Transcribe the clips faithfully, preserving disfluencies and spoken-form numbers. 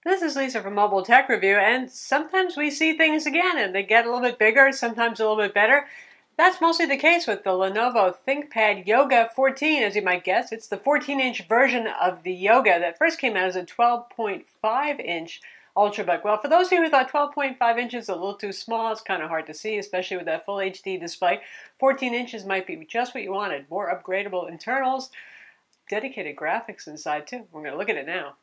This is Lisa from Mobile Tech Review, and sometimes we see things again and they get a little bit bigger, sometimes a little bit better. That's mostly the case with the Lenovo ThinkPad Yoga fourteen, as you might guess. It's the fourteen inch version of the Yoga that first came out as a twelve point five inch Ultrabook. Well, for those of you who thought twelve point five inches is a little too small, it's kind of hard to see, especially with that full H D display. fourteen inches might be just what you wanted. More upgradable internals, dedicated graphics inside too. We're going to look at it now.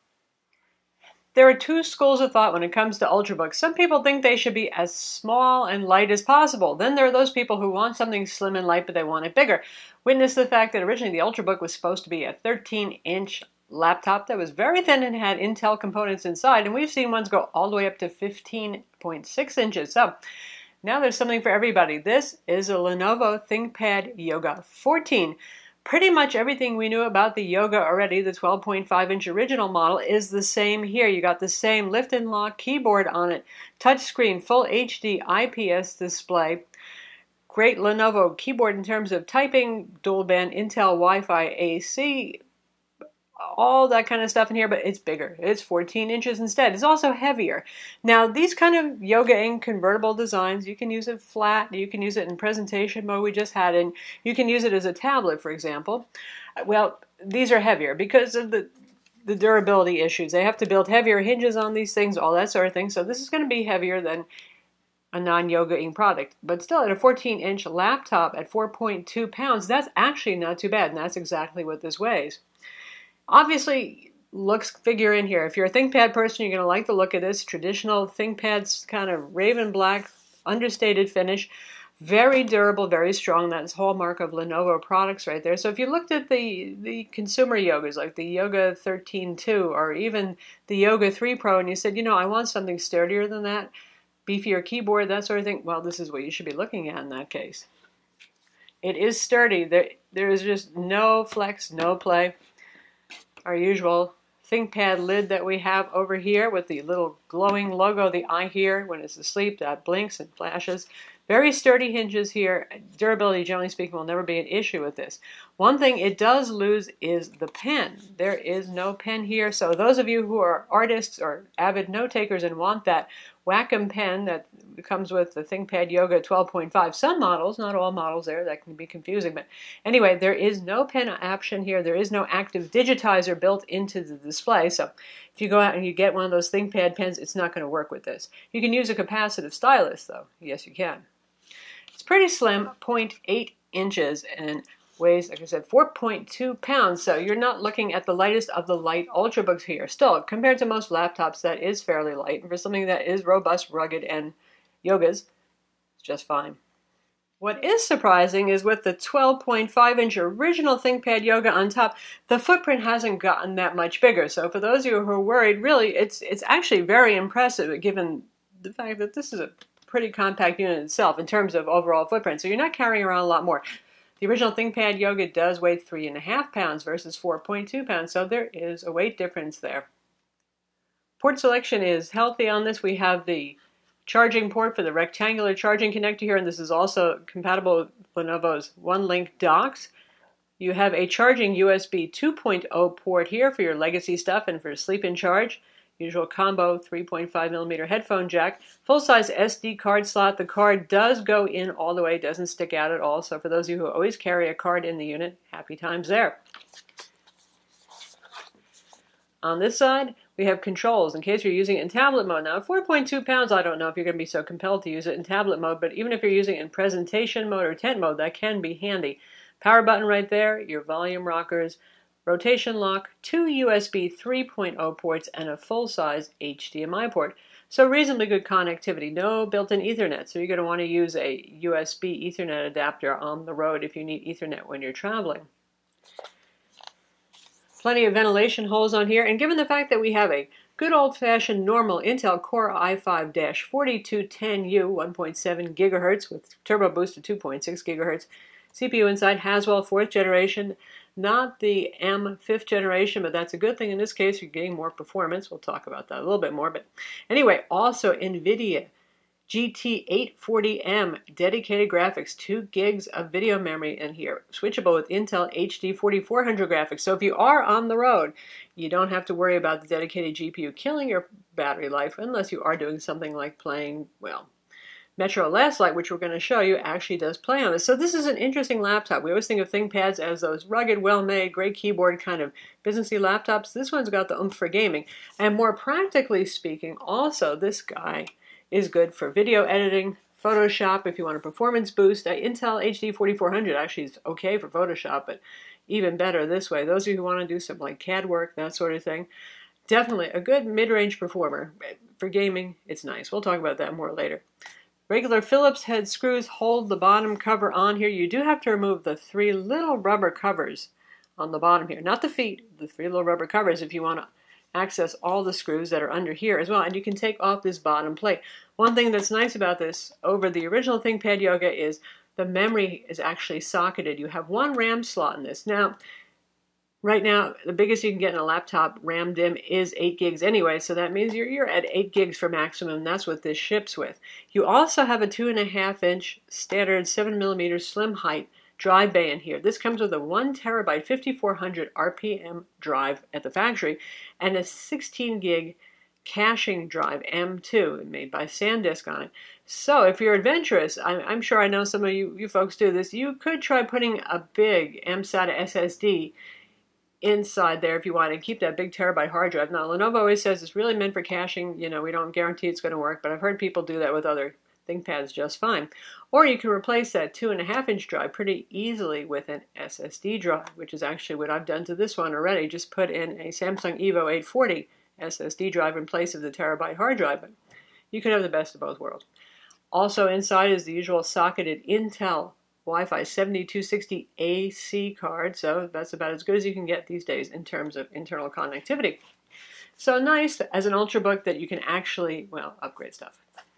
There are two schools of thought when it comes to Ultrabooks. Some people think they should be as small and light as possible. Then there are those people who want something slim and light, but they want it bigger. Witness the fact that originally the Ultrabook was supposed to be a thirteen inch laptop that was very thin and had Intel components inside, and we've seen ones go all the way up to fifteen point six inches. So now there's something for everybody. This is a Lenovo ThinkPad Yoga fourteen. Pretty much everything we knew about the Yoga already, the twelve point five inch original model, is the same here. You got the same lift and lock keyboard on it, touchscreen, full H D I P S display, great Lenovo keyboard in terms of typing, dual band Intel Wi-Fi A C, all that kind of stuff in here, but it's bigger. It's fourteen inches instead. It's also heavier. Now, these kind of Yoga and convertible designs, you can use it flat, you can use it in presentation mode we just had, and you can use it as a tablet, for example. Well, these are heavier because of the, the durability issues. They have to build heavier hinges on these things, all that sort of thing, so this is going to be heavier than a non-Yoga-ing product. But still, at a fourteen inch laptop at four point two pounds, that's actually not too bad, and that's exactly what this weighs. Obviously, looks figure in here. If you're a ThinkPad person, you're going to like the look of this. Traditional ThinkPad's kind of raven black, understated finish. Very durable, very strong. That's hallmark of Lenovo products right there. So if you looked at the, the consumer Yogas, like the Yoga thirteen two or even the Yoga three Pro, and you said, you know, I want something sturdier than that, beefier keyboard, that sort of thing, well, this is what you should be looking at in that case. It is sturdy. There, there is just no flex, no play. Our usual ThinkPad lid that we have over here with the little glowing logo, the eye here when it's asleep, that blinks and flashes. Very sturdy hinges here. Durability, generally speaking, will never be an issue with this. One thing it does lose is the pen. There is no pen here, so those of you who are artists or avid note takers and want that Wacom pen that comes with the ThinkPad Yoga twelve point five, some models, not all models there, that can be confusing, but anyway, there is no pen option here. There is no active digitizer built into the display, so if you go out and you get one of those ThinkPad pens, it's not going to work with this. You can use a capacitive stylus, though. Yes, you can. It's pretty slim, zero point eight inches, and weighs, like I said, four point two pounds, so you're not looking at the lightest of the light Ultrabooks here. Still, compared to most laptops, that is fairly light, and for something that is robust, rugged, and Yogas, it's just fine. What is surprising is with the twelve point five inch original ThinkPad Yoga on top, the footprint hasn't gotten that much bigger. So for those of you who are worried, really, it's, it's actually very impressive given the fact that this is a pretty compact unit itself in terms of overall footprint. So you're not carrying around a lot more. The original ThinkPad Yoga does weigh three and a half pounds versus four point two pounds, so there is a weight difference there. Port selection is healthy on this. We have the charging port for the rectangular charging connector here, and this is also compatible with Lenovo's one-link docks. You have a charging U S B two point oh port here for your legacy stuff and for sleep and charge. Usual combo three point five millimeter headphone jack. Full-size S D card slot. The card does go in all the way, doesn't stick out at all. So for those of you who always carry a card in the unit, happy times there. On this side, we have controls in case you're using it in tablet mode. Now, at four point two pounds, I don't know if you're going to be so compelled to use it in tablet mode, but even if you're using it in presentation mode or tent mode, that can be handy. Power button right there, your volume rockers, rotation lock, two U S B three point oh ports, and a full-size H D M I port. So reasonably good connectivity. No built-in Ethernet, so you're going to want to use a U S B Ethernet adapter on the road if you need Ethernet when you're traveling. Plenty of ventilation holes on here, and given the fact that we have a good old-fashioned normal Intel Core i five forty-two ten U, one point seven gigahertz with turbo boost to two point six gigahertz, C P U inside Haswell fourth generation, not the M fifth generation, but that's a good thing in this case. You're getting more performance. We'll talk about that a little bit more. But anyway, also NVIDIA G T eight forty M, dedicated graphics, two gigs of video memory in here, switchable with Intel H D forty-four hundred graphics. So if you are on the road, you don't have to worry about the dedicated G P U killing your battery life unless you are doing something like playing, well, Metro Last Light, which we're going to show you, actually does play on this. So this is an interesting laptop. We always think of ThinkPads as those rugged, well-made, great keyboard kind of businessy laptops. This one's got the oomph for gaming. And more practically speaking, also, this guy is good for video editing, Photoshop, if you want a performance boost. Uh, Intel H D forty-four hundred actually is okay for Photoshop, but even better this way. Those of you who want to do some like C A D work, that sort of thing, definitely a good mid-range performer. For gaming, it's nice. We'll talk about that more later. Regular Phillips head screws hold the bottom cover on here. You do have to remove the three little rubber covers on the bottom here. Not the feet, the three little rubber covers if you want to access all the screws that are under here as well. And you can take off this bottom plate. One thing that's nice about this over the original ThinkPad Yoga is the memory is actually socketed. You have one RAM slot in this. Now, right now, the biggest you can get in a laptop RAM DIMM is eight gigs anyway, so that means you're, you're at eight gigs for maximum, and that's what this ships with. You also have a two and a half inch standard seven millimeter slim height drive bay in here. This comes with a one terabyte fifty-four hundred R P M drive at the factory and a sixteen gig caching drive M two made by SanDisk on it. So if you're adventurous, I'm, I'm sure I know some of you, you folks do this, you could try putting a big M SATA S S D inside there if you want to keep that big terabyte hard drive. Now, Lenovo always says it's really meant for caching. You know, we don't guarantee it's going to work, but I've heard people do that with other ThinkPads just fine. Or you can replace that two and a half inch drive pretty easily with an S S D drive, which is actually what I've done to this one already. Just put in a Samsung Evo eight forty S S D drive in place of the terabyte hard drive. But you can have the best of both worlds. Also inside is the usual socketed Intel Wi-Fi seventy-two sixty A C card, so that's about as good as you can get these days in terms of internal connectivity. So nice as an Ultrabook that you can actually, well, upgrade stuff.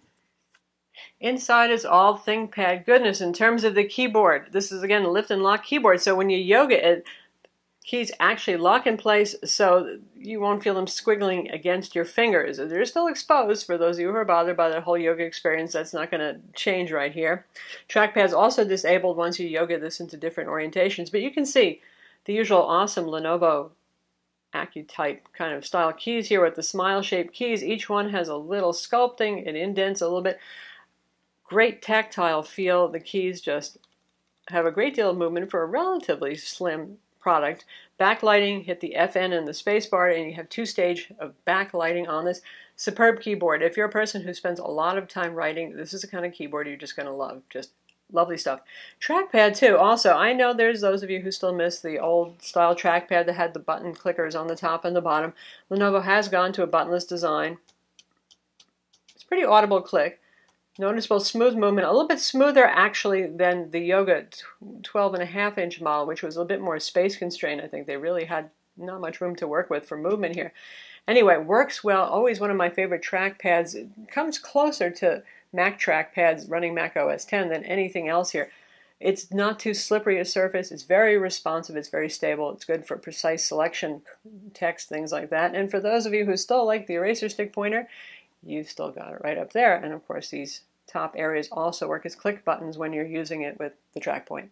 Inside is all ThinkPad goodness. In terms of the keyboard, this is again a lift and lock keyboard, so when you yoga it, keys actually lock in place so you won't feel them squiggling against your fingers. They're still exposed for those of you who are bothered by the whole yoga experience. That's not going to change right here. Trackpad's also disabled once you yoga this into different orientations, but you can see the usual awesome Lenovo AccuType kind of style keys here with the smile-shaped keys. Each one has a little sculpting. It indents a little bit. Great tactile feel. The keys just have a great deal of movement for a relatively slim product. Backlighting, hit the F N and the space bar, and you have two stage of backlighting on this. Superb keyboard. If you're a person who spends a lot of time writing, this is the kind of keyboard you're just going to love. Just lovely stuff. Trackpad too. Also, I know there's those of you who still miss the old style trackpad that had the button clickers on the top and the bottom. Lenovo has gone to a buttonless design. It's a pretty audible click. Noticeable smooth movement, a little bit smoother actually than the Yoga twelve and a half inch model, which was a little bit more space constrained. I think they really had not much room to work with for movement here. Anyway, works well. Always one of my favorite trackpads. It comes closer to Mac trackpads running Mac O S ten than anything else here. It's not too slippery a surface. It's very responsive. It's very stable. It's good for precise selection, text, things like that. And for those of you who still like the eraser stick pointer, you've still got it right up there. And of course, these top areas also work as click buttons when you're using it with the track point.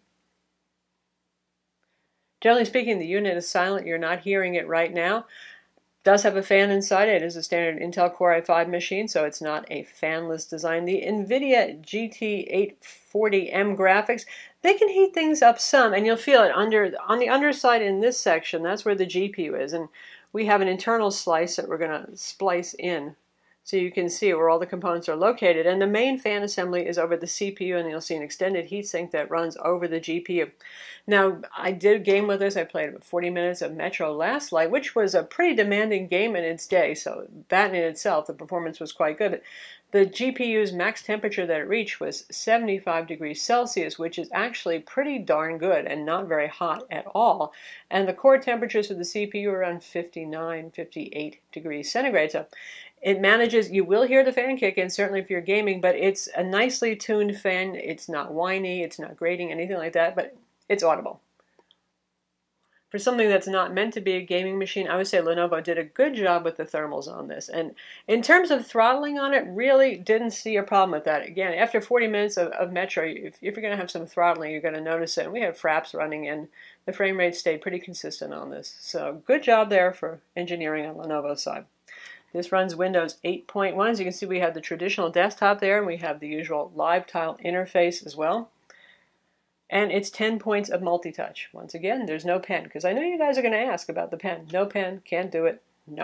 Generally speaking, the unit is silent. You're not hearing it right now. It does have a fan inside it. It is a standard Intel Core i five machine, so it's not a fanless design. The NVIDIA G T eight forty M graphics, they can heat things up some, and you'll feel it under on the underside in this section. That's where the G P U is, and we have an internal slice that we're going to splice in so you can see where all the components are located. And the main fan assembly is over the C P U, and you'll see an extended heatsink that runs over the G P U. Now, I did game with this. I played about forty minutes of Metro Last Light, which was a pretty demanding game in its day, so that in itself, the performance was quite good. But the G P U's max temperature that it reached was seventy-five degrees Celsius, which is actually pretty darn good and not very hot at all. And the core temperatures for the C P U are around fifty-nine, fifty-eight degrees centigrade. So it manages, you will hear the fan kick in, certainly if you're gaming, but it's a nicely tuned fan. It's not whiny, it's not grating, anything like that, but it's audible. for something that's not meant to be a gaming machine, I would say Lenovo did a good job with the thermals on this. And in terms of throttling on it, really didn't see a problem with that. Again, after forty minutes of, of Metro, if, if you're going to have some throttling, you're going to notice it. And we had fraps running, and the frame rate stayed pretty consistent on this. So good job there for engineering on Lenovo's side. This runs Windows eight point one. As you can see, we have the traditional desktop there, and we have the usual live tile interface as well. And it's ten points of multi-touch. Once again, there's no pen, because I know you guys are going to ask about the pen. No pen, can't do it, no.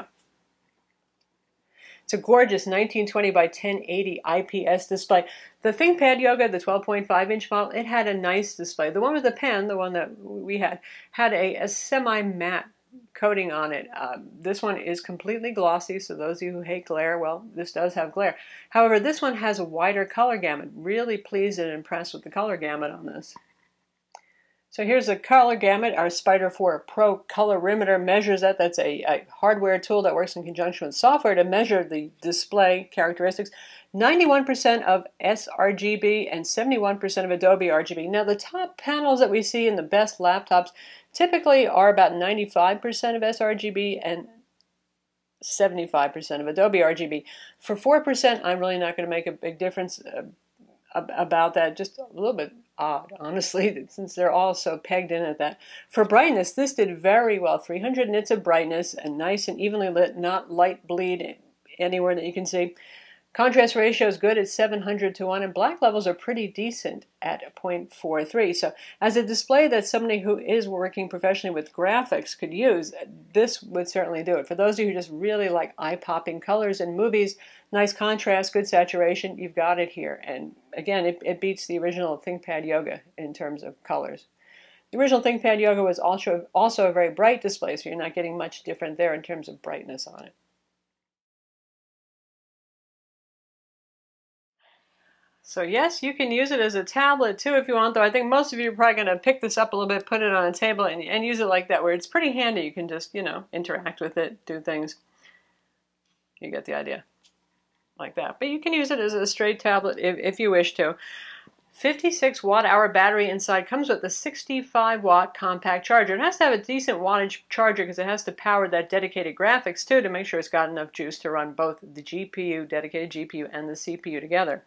It's a gorgeous nineteen twenty by ten eighty I P S display. The ThinkPad Yoga, the twelve point five inch model, it had a nice display. The one with the pen, the one that we had, had a, a semi-matte coating on it. Uh, this one is completely glossy, so those of you who hate glare, well, this does have glare. However, this one has a wider color gamut. Really pleased and impressed with the color gamut on this. So here's the color gamut. Our Spider four Pro Colorimeter measures that. That's a, a hardware tool that works in conjunction with software to measure the display characteristics. ninety-one percent of s R G B and seventy-one percent of Adobe R G B. Now the top panels that we see in the best laptops typically are about ninety-five percent of s R G B and seventy-five percent of Adobe R G B. For four percent, I'm really not going to make a big difference uh, about that. Just a little bit odd, honestly, since they're all so pegged in at that. For brightness, this did very well. three hundred nits of brightness and nice and evenly lit, not light bleed anywhere that you can see. Contrast ratio is good at seven hundred to one, and black levels are pretty decent at zero point four three. So as a display that somebody who is working professionally with graphics could use, this would certainly do it. For those of you who just really like eye-popping colors in movies, nice contrast, good saturation, you've got it here. And again, it, it beats the original ThinkPad Yoga in terms of colors. The original ThinkPad Yoga was also, also a very bright display, so you're not getting much different there in terms of brightness on it. So yes, you can use it as a tablet too if you want, though I think most of you are probably going to pick this up a little bit, put it on a table, and, and use it like that, where it's pretty handy. You can just, you know, interact with it, do things. You get the idea. Like that. But you can use it as a straight tablet if, if you wish to. fifty-six watt hour battery inside, comes with a sixty-five watt compact charger. It has to have a decent wattage charger because it has to power that dedicated graphics too to make sure it's got enough juice to run both the G P U, dedicated G P U, and the C P U together.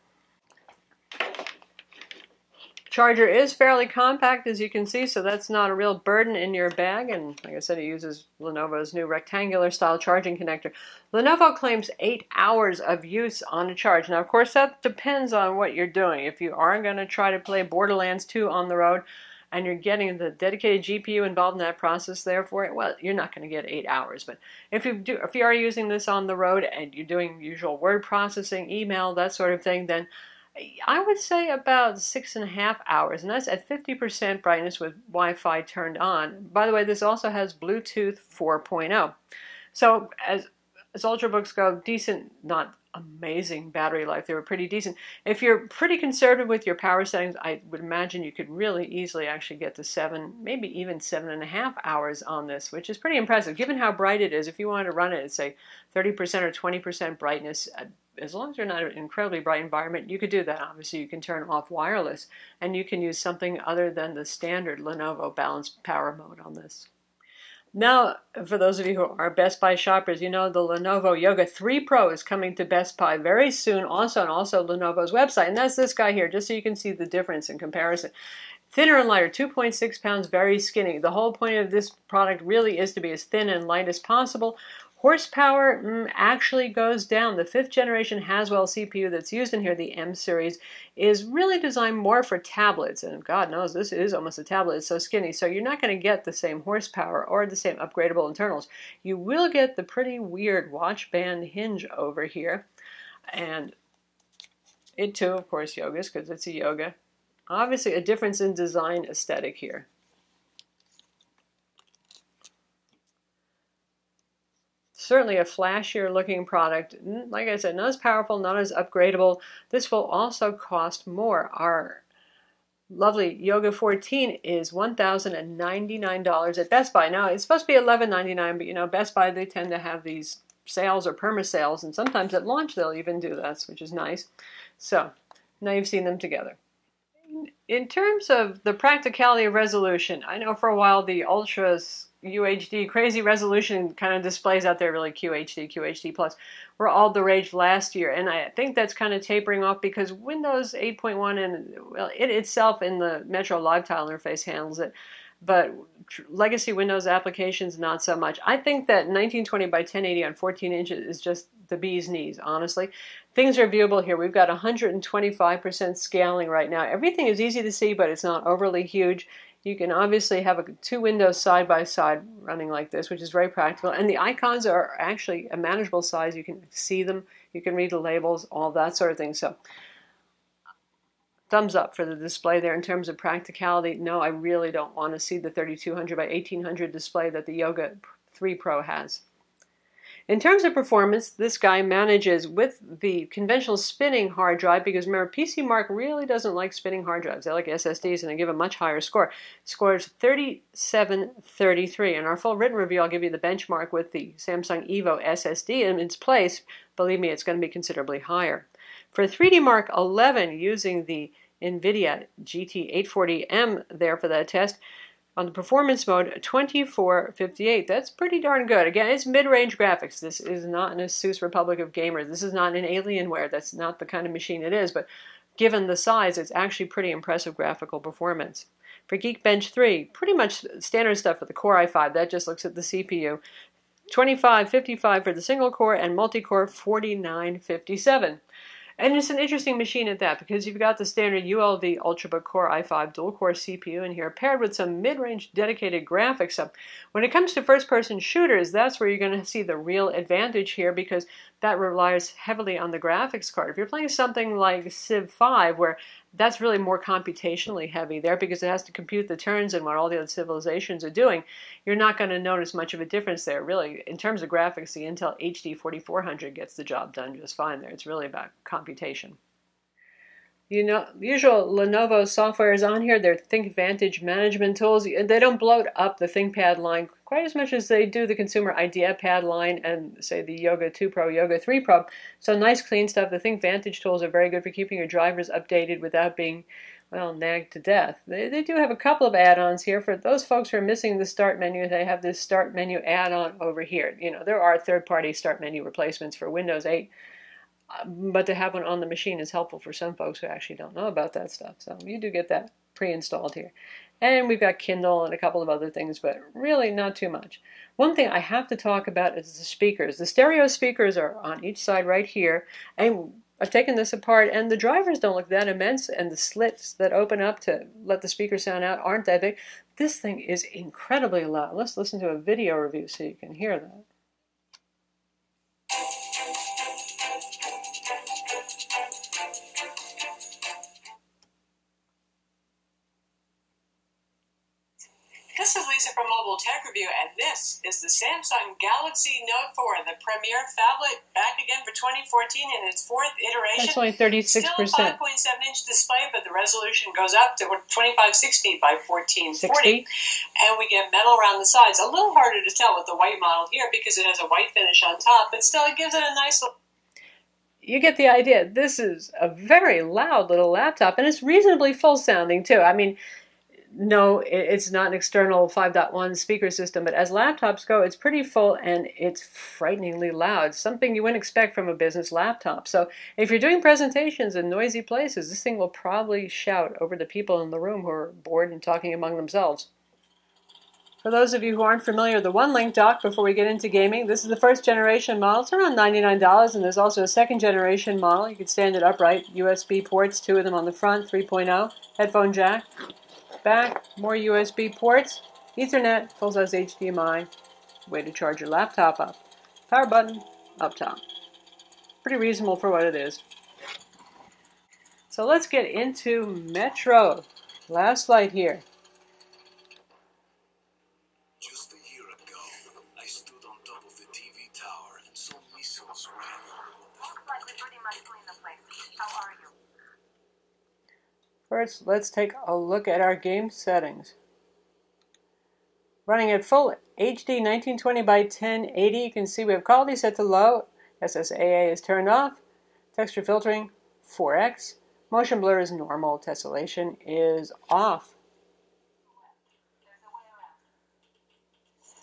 Charger is fairly compact, as you can see, so that's not a real burden in your bag. And like I said, it uses Lenovo's new rectangular style charging connector. Lenovo claims eight hours of use on a charge. Now, of course, that depends on what you're doing. If you are going to try to play Borderlands two on the road and you're getting the dedicated G P U involved in that process there for it, well, you're not going to get eight hours. But if you do, if you are using this on the road and you're doing usual word processing, email, that sort of thing, then I would say about six and a half hours, and that's at fifty percent brightness with Wi-Fi turned on. By the way, this also has Bluetooth four point oh. So as, as Ultrabooks go, decent, not amazing battery life. They were pretty decent. If you're pretty conservative with your power settings, I would imagine you could really easily actually get to seven, maybe even seven and a half hours on this, which is pretty impressive. Given how bright it is, if you wanted to run it at, say, thirty percent or twenty percent brightness, as long as you're not in an incredibly bright environment, you could do that. Obviously, you can turn off wireless, and you can use something other than the standard Lenovo balanced power mode on this. Now, for those of you who are Best Buy shoppers, you know the Lenovo Yoga three Pro is coming to Best Buy very soon, also, and also Lenovo's website. And that's this guy here, just so you can see the difference in comparison. Thinner and lighter, two point six pounds, very skinny. The whole point of this product really is to be as thin and light as possible. Horsepower mm, actually goes down. The fifth generation Haswell C P U that's used in here, the M series, is really designed more for tablets. And God knows this is almost a tablet. It's so skinny. So you're not going to get the same horsepower or the same upgradable internals. You will get the pretty weird watch band hinge over here. And it too, of course, yogas, because it's a yoga. Obviously a difference in design aesthetic here. Certainly a flashier looking product. Like I said, not as powerful, not as upgradable. This will also cost more. Our lovely Yoga fourteen is one thousand ninety-nine dollars at Best Buy. Now, it's supposed to be eleven ninety-nine, but you know, Best Buy, they tend to have these sales or perma sales, and sometimes at launch they'll even do that, which is nice. So, now you've seen them together. In terms of the practicality of resolution, I know for a while the Ultras U H D, crazy resolution kind of displays out there, really Q H D, Q H D plus, were all the rage last year. And I think that's kind of tapering off because Windows eight point one and, well, it itself in the Metro Live Tile interface handles it. But legacy Windows applications, not so much. I think that nineteen twenty by ten eighty on fourteen inches is just the bee's knees, honestly. Things are viewable here. We've got one hundred twenty-five percent scaling right now. Everything is easy to see, but it's not overly huge. You can obviously have a, two windows side by side running like this, which is very practical. And the icons are actually a manageable size. You can see them, you can read the labels, all that sort of thing. So thumbs up for the display there in terms of practicality. No, I really don't want to see the thirty-two hundred by eighteen hundred display that the Yoga three Pro has. In terms of performance, this guy manages with the conventional spinning hard drive, because remember, P C Mark really doesn't like spinning hard drives. They like S S Ds, and they give a much higher score. Scores thirty-seven thirty-three. In our full written review, I'll give you the benchmark with the Samsung Evo S S D in its place. Believe me, it's going to be considerably higher. For three D Mark eleven, using the NVIDIA G T eight forty M there for that test, on the performance mode, twenty-four fifty-eight. That's pretty darn good. Again, it's mid-range graphics. This is not an ASUS Republic of Gamers. This is not an Alienware. That's not the kind of machine it is. But given the size, it's actually pretty impressive graphical performance. For Geekbench three, pretty much standard stuff for the Core i five. That just looks at the C P U. twenty-five fifty-five for the single core, and multi-core forty-nine fifty-seven. And it's an interesting machine at that, because you've got the standard U L V Ultrabook Core i five dual-core C P U in here, paired with some mid-range dedicated graphics. So when it comes to first-person shooters, that's where you're going to see the real advantage here, because that relies heavily on the graphics card. If you're playing something like Civ five, where that's really more computationally heavy there, because it has to compute the turns and what all the other civilizations are doing, you're not going to notice much of a difference there. Really, in terms of graphics, the Intel H D forty-four hundred gets the job done just fine there. It's really about computation. You know, the usual Lenovo software is on here. Their ThinkVantage management tools. They don't bloat up the ThinkPad line quite as much as they do the consumer IdeaPad line and, say, the Yoga two Pro, Yoga three Pro. So nice, clean stuff. The ThinkVantage tools are very good for keeping your drivers updated without being, well, nagged to death. They, they do have a couple of add-ons here. For those folks who are missing the Start menu, they have this Start menu add-on over here. You know, there are third-party Start menu replacements for Windows eight. But to have one on the machine is helpful for some folks who actually don't know about that stuff. So you do get that pre-installed here. And we've got Kindle and a couple of other things, but really not too much. One thing I have to talk about is the speakers. The stereo speakers are on each side right here. And I've taken this apart, and the drivers don't look that immense, and the slits that open up to let the speaker sound out aren't that big. This thing is incredibly loud. Let's listen to a video review so you can hear that. This is Lisa from Mobile Tech Review, and this is the Samsung Galaxy Note four, the premier phablet, back again for twenty fourteen in its fourth iteration. That's only thirty-six percent. Still a five point seven inch display, but the resolution goes up to twenty-five sixty by fourteen forty. And we get metal around the sides. A little harder to tell with the white model here because it has a white finish on top, but still it gives it a nice look. You get the idea. This is a very loud little laptop, and it's reasonably full sounding too. I mean, no, it's not an external five point one speaker system, but as laptops go, it's pretty full and it's frighteningly loud, something you wouldn't expect from a business laptop. So if you're doing presentations in noisy places, this thing will probably shout over the people in the room who are bored and talking among themselves. For those of you who aren't familiar with the one-link dock, before we get into gaming, this is the first generation model. It's around ninety-nine dollars, and there's also a second generation model. You can stand it upright, U S B ports, two of them on the front, three point oh, headphone jack. Back, more U S B ports, Ethernet, full-size H D M I, way to charge your laptop up. Power button, up top. Pretty reasonable for what it is. So let's get into Metro. Last light here. Just a year ago, I stood on top of the T V tower and saw missiles raining. Looks like we pretty much cleaned the place. How are you? First, let's take a look at our game settings. Running at full H D nineteen twenty by ten eighty, you can see we have quality set to low, S S A A is turned off, texture filtering four X, motion blur is normal, tessellation is off.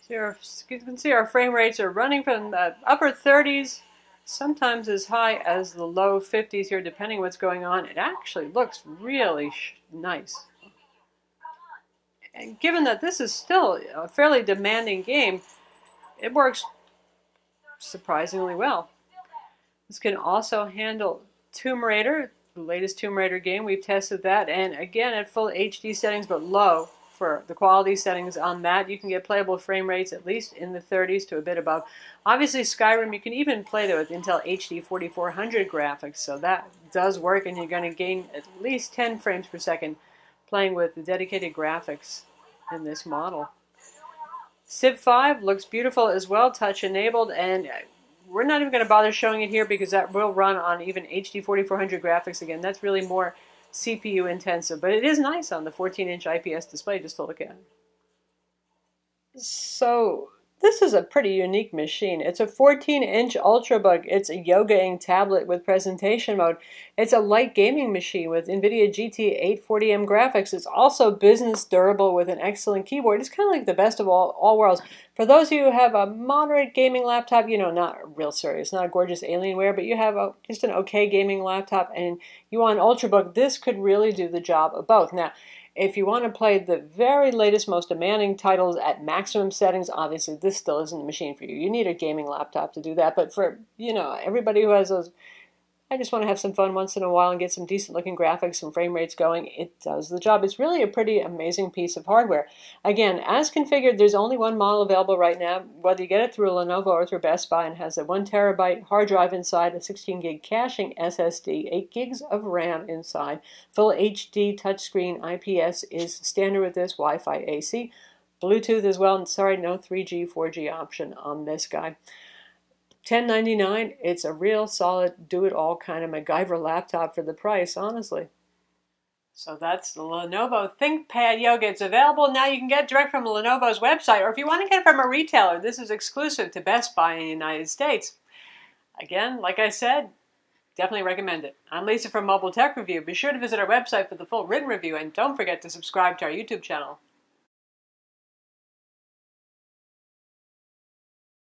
So our, you can see our frame rates are running from the upper thirties, sometimes as high as the low fifties here, depending what's going on. It actually looks really nice. And given that this is still a fairly demanding game, it works surprisingly well. This can also handle Tomb Raider, the latest Tomb Raider game. We've tested that, and again at full H D settings, but low for the quality settings on that. You can get playable frame rates at least in the thirties to a bit above. Obviously Skyrim, you can even play there with Intel H D forty-four hundred graphics, so that does work, and you're going to gain at least ten frames per second playing with the dedicated graphics in this model. Civ five looks beautiful as well, touch enabled, and we're not even going to bother showing it here because that will run on even H D forty-four hundred graphics again. That's really more C P U intensive, but it is nice on the fourteen inch I P S display just to look at. So this is a pretty unique machine. It's a fourteen inch Ultrabook. It's a yogaing tablet with presentation mode. It's a light gaming machine with NVIDIA G T eight forty M graphics. It's also business durable with an excellent keyboard. It's kind of like the best of all, all worlds. For those of you who have a moderate gaming laptop, you know, not real serious, not a gorgeous Alienware, but you have a, just an okay gaming laptop and you want an Ultrabook, this could really do the job of both. Now, if you want to play the very latest, most demanding titles at maximum settings, obviously this still isn't the machine for you. You need a gaming laptop to do that. But for, you know, everybody who has those, I just want to have some fun once in a while and get some decent looking graphics and frame rates going, it does the job. It's really a pretty amazing piece of hardware. Again, as configured, there's only one model available right now, whether you get it through Lenovo or through Best Buy, and has a one terabyte hard drive inside, a sixteen gig caching S S D, eight gigs of RAM inside, full H D touchscreen I P S is standard with this, Wi-Fi A C, Bluetooth as well, and sorry, no three G, four G option on this guy. ten ninety-nine, it's a real solid do-it-all kind of MacGyver laptop for the price, honestly. So that's the Lenovo ThinkPad Yoga. It's available now. You can get it direct from Lenovo's website, or if you want to get it from a retailer, this is exclusive to Best Buy in the United States. Again, like I said, definitely recommend it. I'm Lisa from Mobile Tech Review. Be sure to visit our website for the full written review, and don't forget to subscribe to our YouTube channel.